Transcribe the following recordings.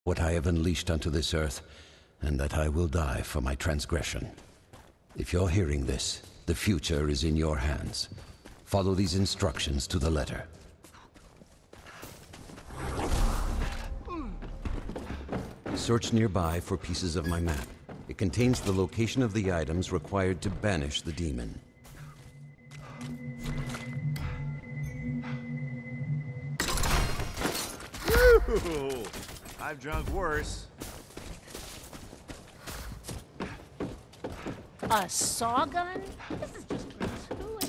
what I have unleashed unto this earth, and that I will die for my transgression. If you're hearing this, the future is in your hands. Follow these instructions to the letter. Search nearby for pieces of my map. It contains the location of the items required to banish the demon. Woo! I've drunk worse. A saw gun? This is just gratuitous.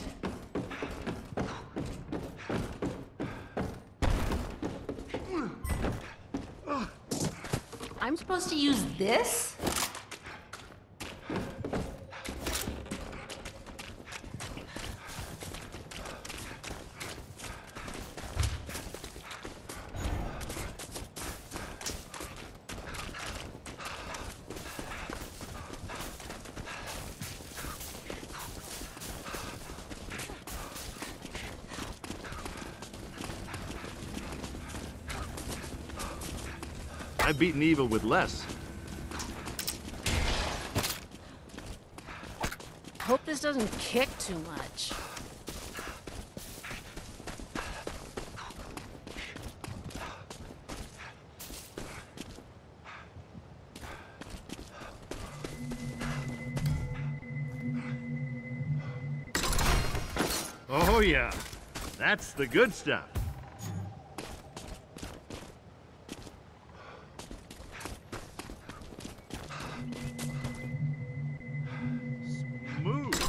I'm supposed to use this? I've beaten evil with less. Hope this doesn't kick too much. Oh yeah, that's the good stuff. Smooth.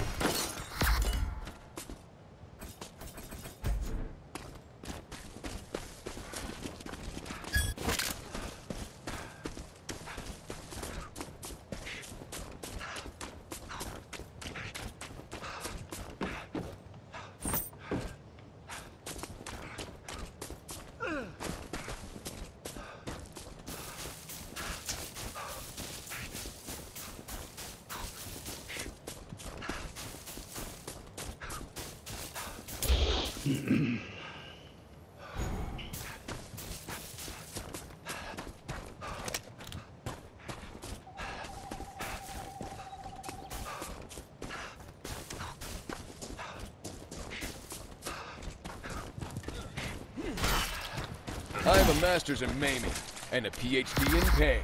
I have a master's in maiming and a PhD in pain.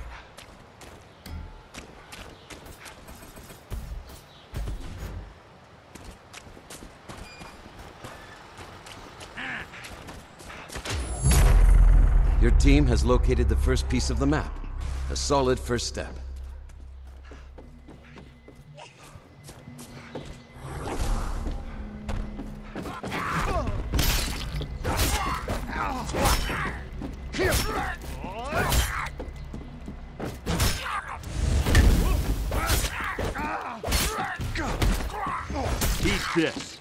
Your team has located the first piece of the map. A solid first step. Eat this.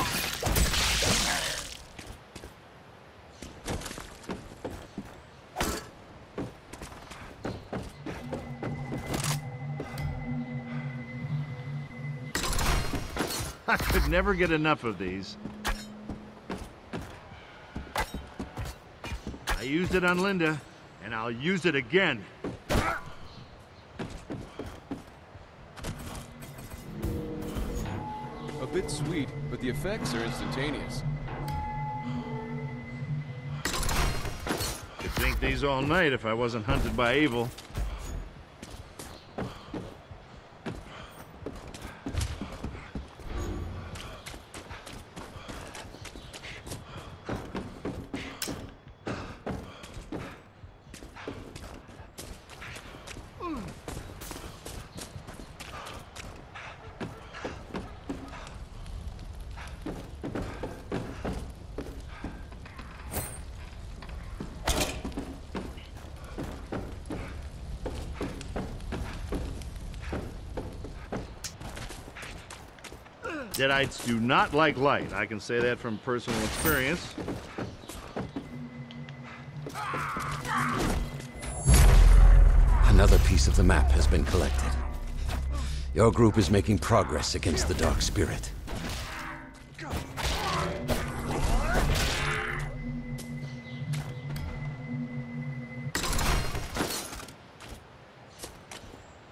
I could never get enough of these. I used it on Linda, and I'll use it again. A bit sweet, but the effects are instantaneous. Could drink these all night if I wasn't hunted by evil. Deadites do not like light. I can say that from personal experience. Another piece of the map has been collected. Your group is making progress against the Dark Spirit.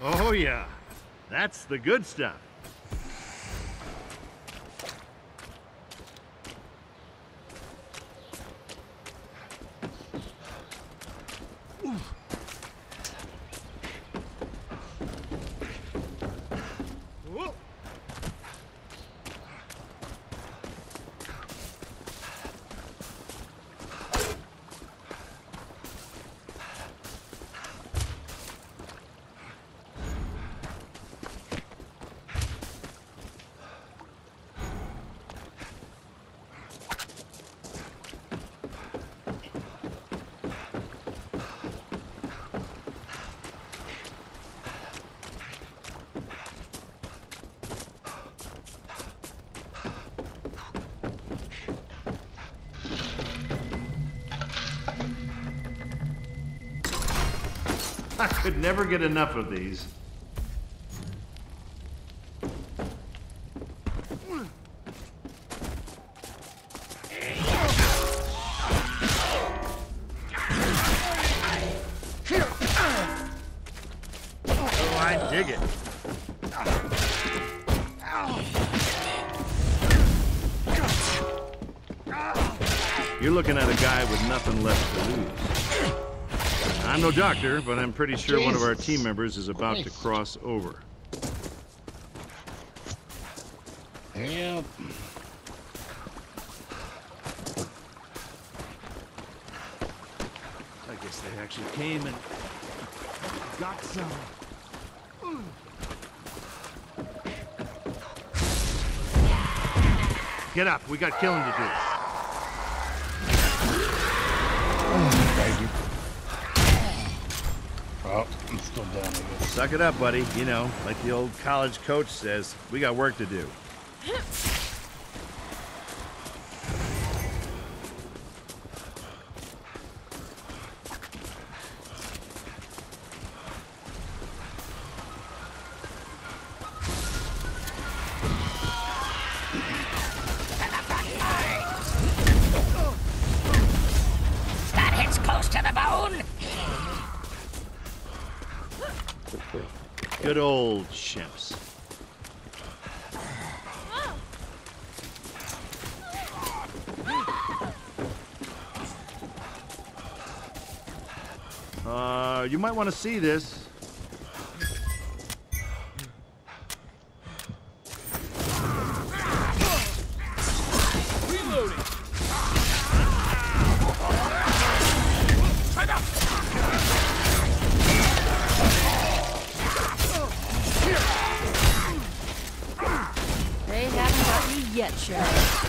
Oh, yeah. That's the good stuff. I could never get enough of these. Oh, I dig it. You're looking at a guy with nothing left to lose. I'm no doctor, but I'm pretty sure one of our team members is about to cross over. Yep. I guess they actually came and got some. Get up, we got killing to do. Thank you. Oh, I'm still down, I guess. Suck it up, buddy. You know, like the old college coach says, we got work to do. That hits close to the bone. Good old chimps. You might want to see this. Reloading. They haven't got you yet, Sheriff.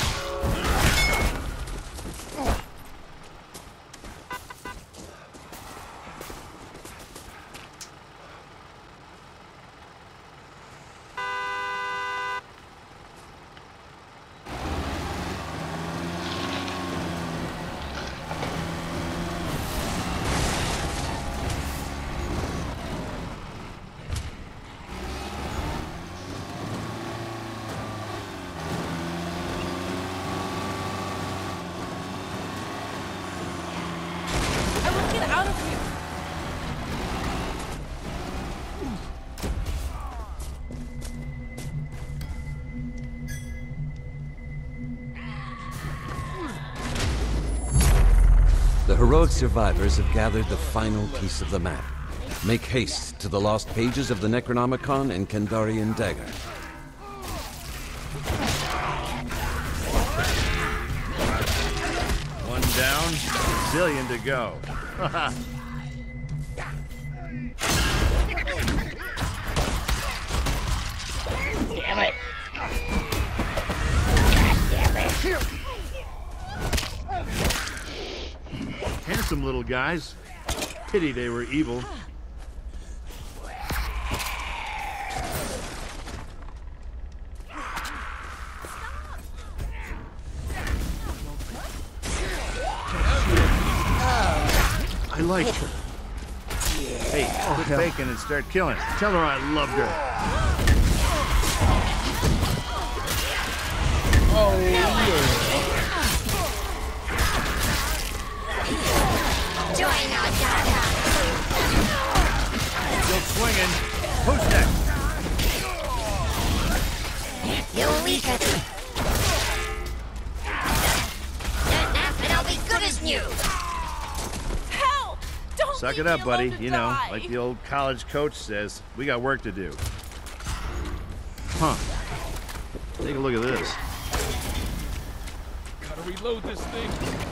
I will get out of here. The heroic survivors have gathered the final piece of the map. Make haste to the lost pages of the Necronomicon and Kandarian Dagger. One down, zillion to go. Damn it. Handsome little guys. Pity they were evil. I like her. Hey, quit faking and start killing. Tell her I loved her. Oh, yeah. Join our Still swinging. Push Suck it up, buddy. You know, like the old college coach says, we got work to do. Huh. Take a look at this. Gotta reload this thing.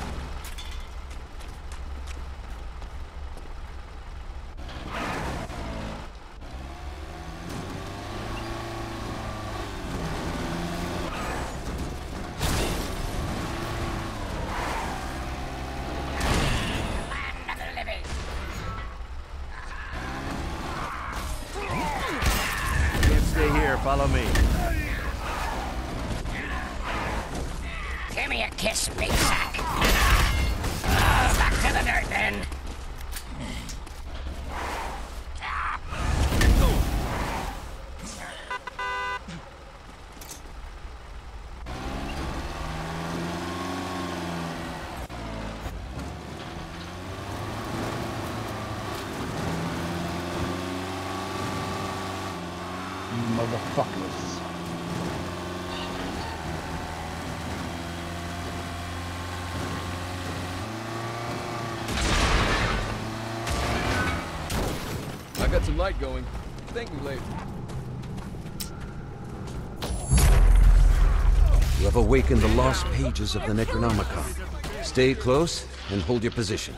Stay here, follow me. Give me a kiss, big sack. Back to the dirt, then. Motherfuckers. I got some light going. Thank me later. You have awakened the lost pages of the Necronomicon. Stay close and hold your position.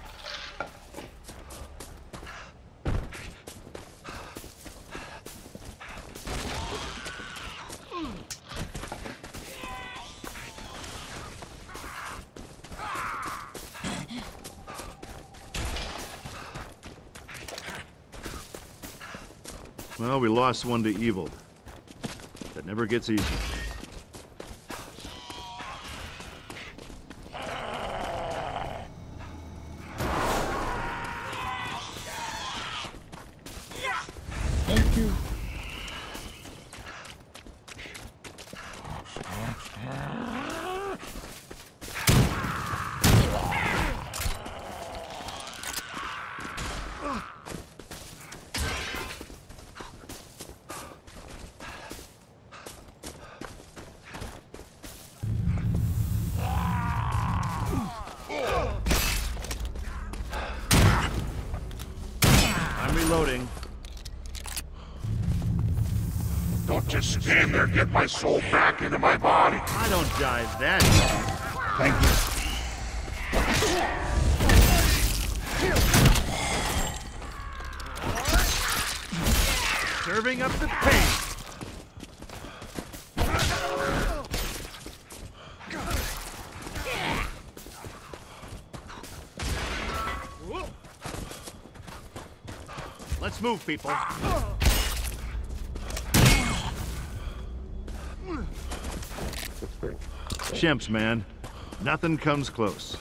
Well, we lost one to evil. That never gets easy. Thank you. I'm reloading. Don't just stand there, get my soul back into my body. I don't die that easy. Thank you. Serving up the pain. Let's move, people. Chimps, man. Nothing comes close.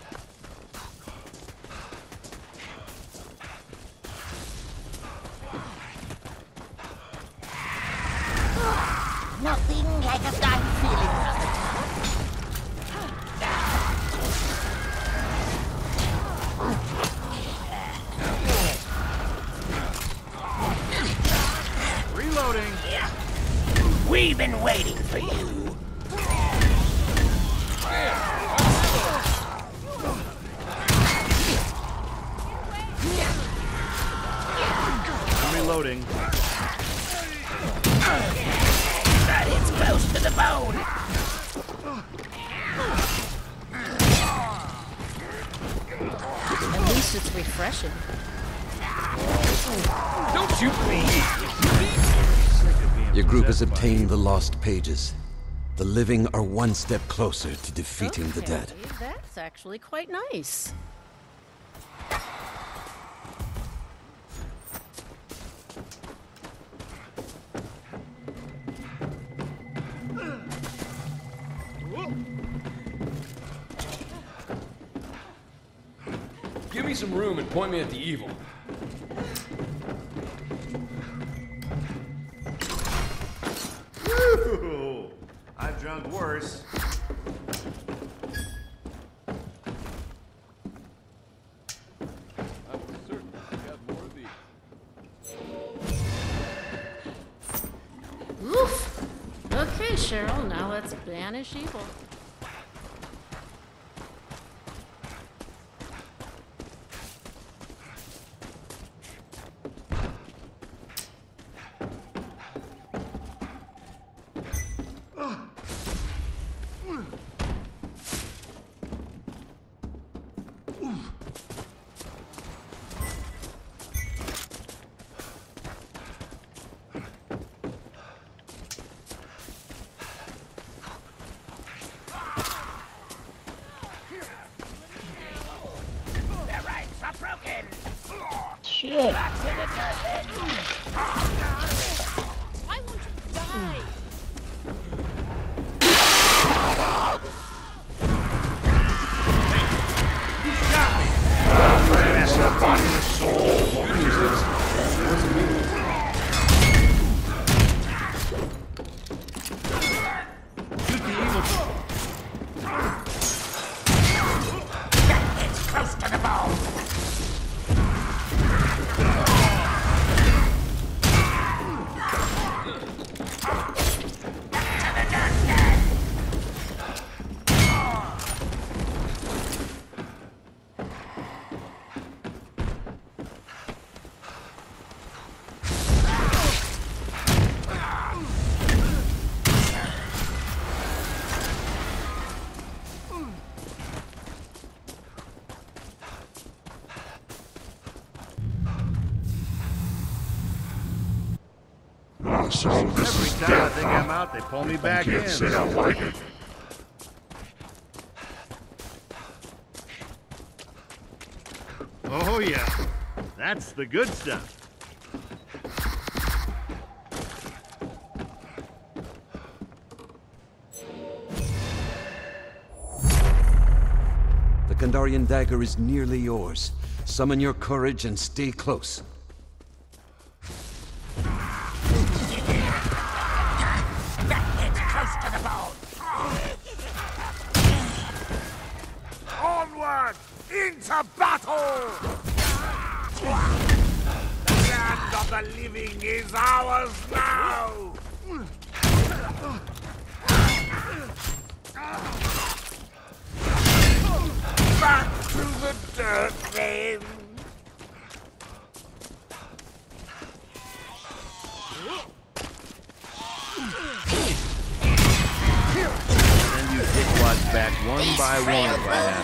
Nothing like a dying feeling, brother. Reloading. We've been waiting for you. I'm reloading. That hits close to the bone. At least it's refreshing. Don't you please? Your group has obtained the lost pages. The living are one step closer to defeating the dead. Okay, that's actually quite nice. Give me some room and point me at the evil. Woo! I've drunk worse. I was certain we had more of these. Oof! Okay, Cheryl, now let's banish evil. Shit. I want you to die. Shoot the evil. It's close to the ball. So this is Every time I death, think I'm out, they pull me back in. Can't say I like it. Oh yeah, that's the good stuff. The Kandarian dagger is nearly yours. Summon your courage and stay close. It's close to the ball. Onward! Into battle! The land of the living is ours now! Back to the dirt, then! Send you dickwads back one by one if I have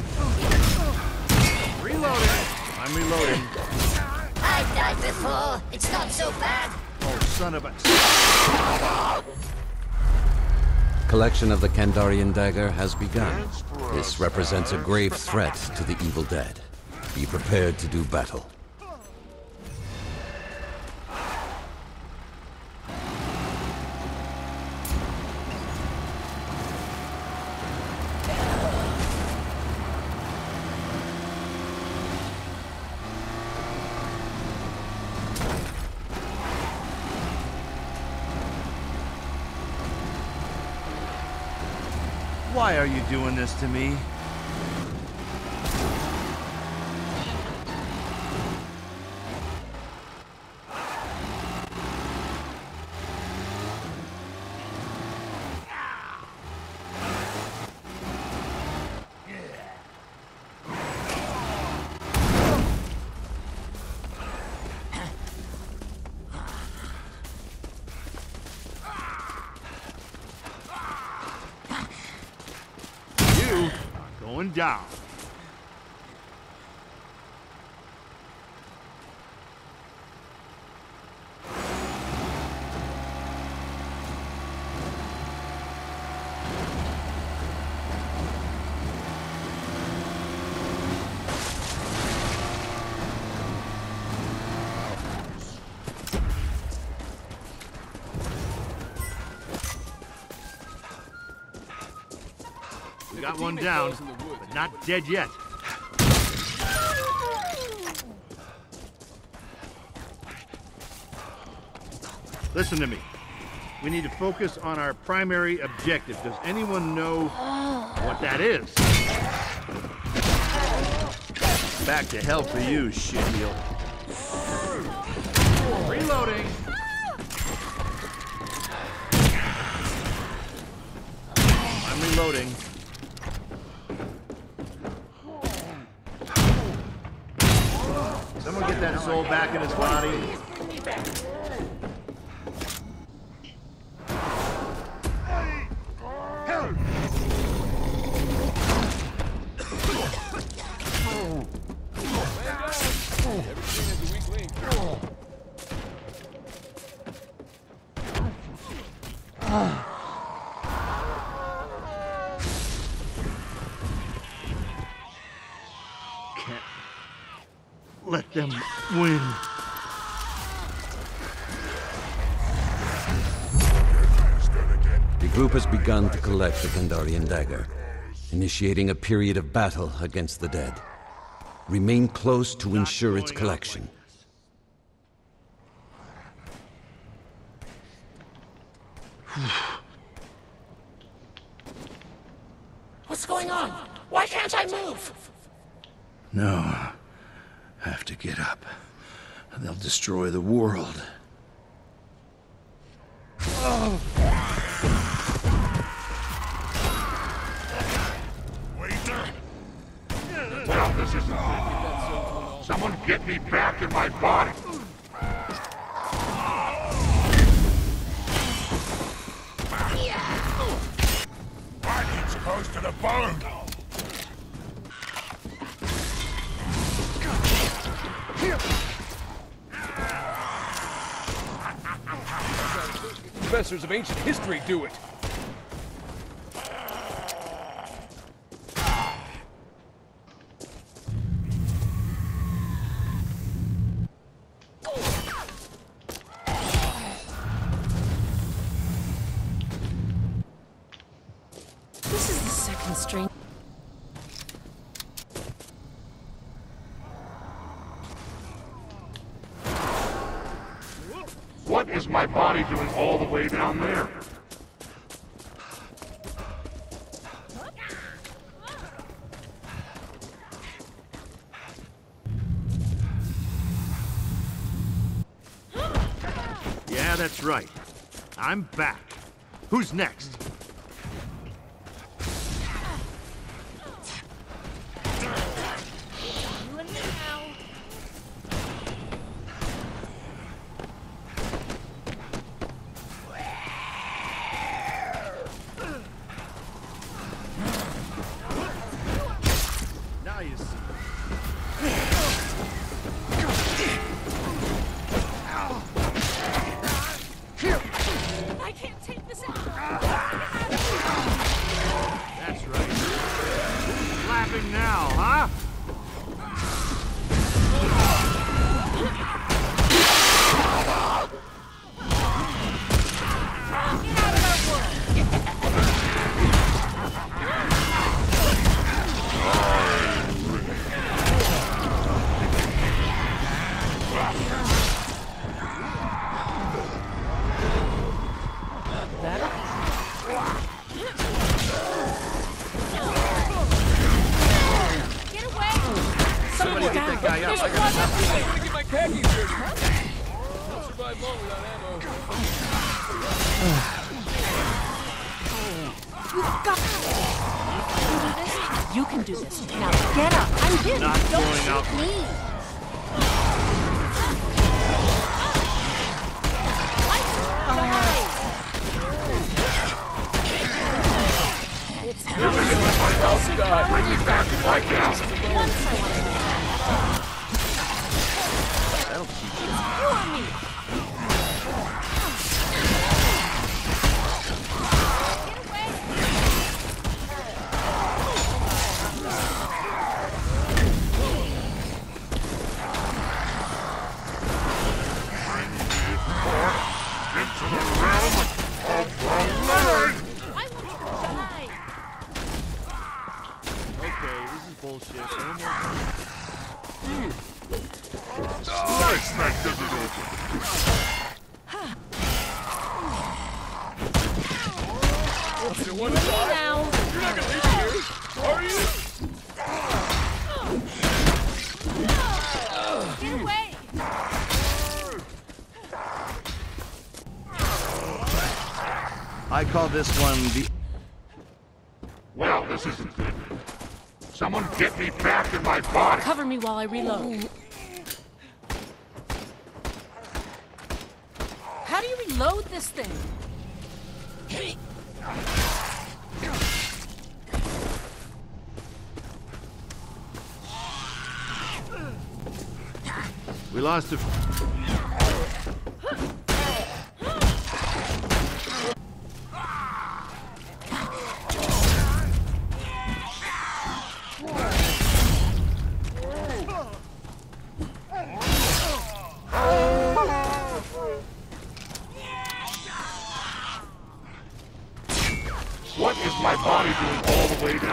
to. Reloading. I'm reloading. I've died before. It's not so bad. Oh, son of a... Collection of the Kandarian dagger has begun. This represents a grave threat to the evil dead. Be prepared to do battle. Why are you doing this to me? You are going down. We got one down, but not dead yet. Listen to me. We need to focus on our primary objective. Does anyone know what that is? Back to hell for you, shitheel. Reloading. I'm reloading. Someone get that soul back in his body. Everything is a weak link. Can't let them win. The group has begun to collect the Kandarian dagger, initiating a period of battle against the dead. Remain close to ensure its collection. What's going on? Why can't I move? No. Have to get up. They'll destroy the world. Well, this isn't good. Someone get me back in my body. I'm exposed to the bone. Professors of ancient history do it. This is the second string. What is my body doing all the way down there? Yeah, that's right. I'm back. Who's next? You and me now. Now you see. I can't take this out. That's right. Laughing now, huh? Get away! Somebody get that guy up. I'm gonna get my khakis dirty. Don't survive long without ammo. You can do this. Now get up. I'm here. Not going out. Bring me back right now. That'll keep you. You and me. Get away! Into the realm of the Lord. I want you to die. Okay, this is bullshit. No more. Nice, that doesn't open. You want to die? Now. You're not gonna leave me here, are you? Get away! I call this one the... Well, this isn't good. Someone get me back in my body. Cover me while I reload. How do you reload this thing? We lost a...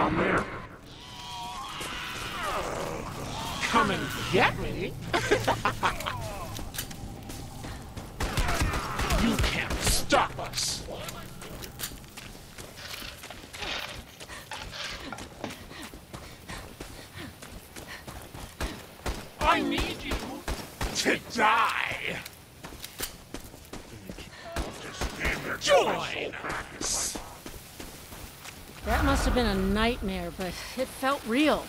down there. Come and get me? You can't stop us. I need you to die. Join us. That must have been a nightmare, but it felt real.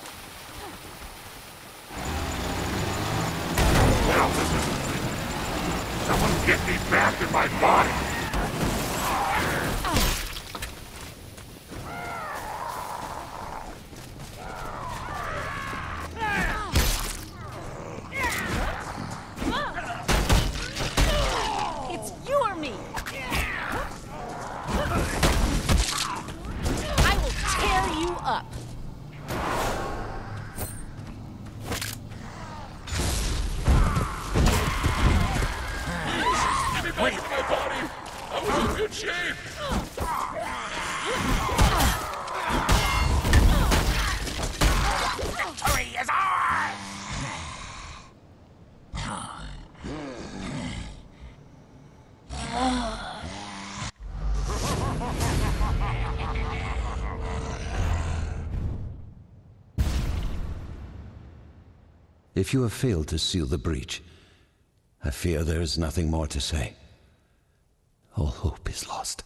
Well, this is... Someone get me back in my body. It's you or me. I will tear you up. Wait, my body! I was in good shape! Victory is ours! If you have failed to seal the breach, I fear there is nothing more to say. All hope is lost.